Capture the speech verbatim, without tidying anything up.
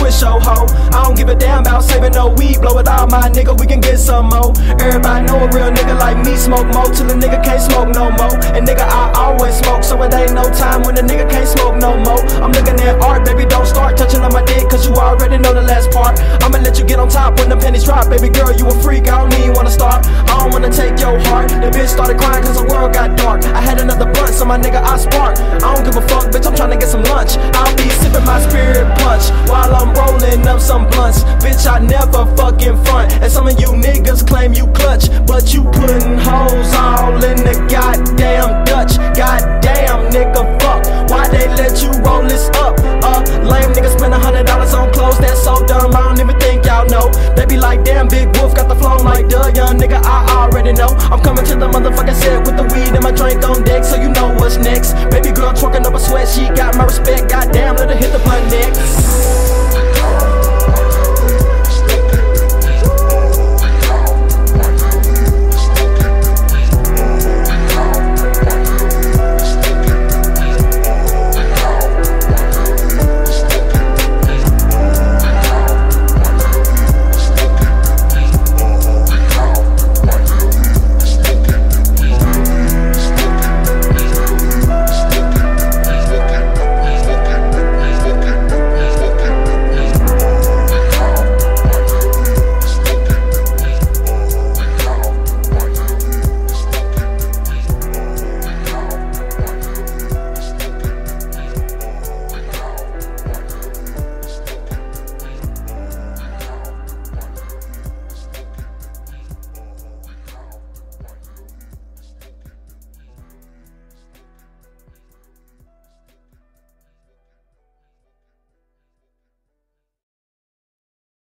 push your hoe. I don't give a damn about saving no weed. Blow it all, my nigga, we can get some more. Everybody know a real nigga like me smoke more till a nigga can't smoke no more. And nigga, I always smoke, so it ain't no time when a nigga can't smoke no more. I'm looking at art, baby, don't start touching on my dick, cause you already know the last part. I'ma let you get on top when the pennies drop. Baby girl, you a freak, I don't even wanna start. I don't wanna take your heart. The bitch started crying cause the world got dark. I had another blunt, so my nigga, I spark. I don't give a fuck, bitch, I'm tryna get some lunch. I'll be sipping my spirit punch while I'm rolling up some blunts. Bitch, I never fucking front. And some of you niggas claim you clutch, but you putting hoes all in the goddamn Dutch. Goddamn, nigga, fuck. Why they let you roll this up? Uh, lame nigga spend a hundred dollars on clothes. That's so dumb, I don't even think y'all know. They be like, damn, Big Wolf got the flow. I'm like, duh, young nigga, I already know. I'm coming to the motherfucking set with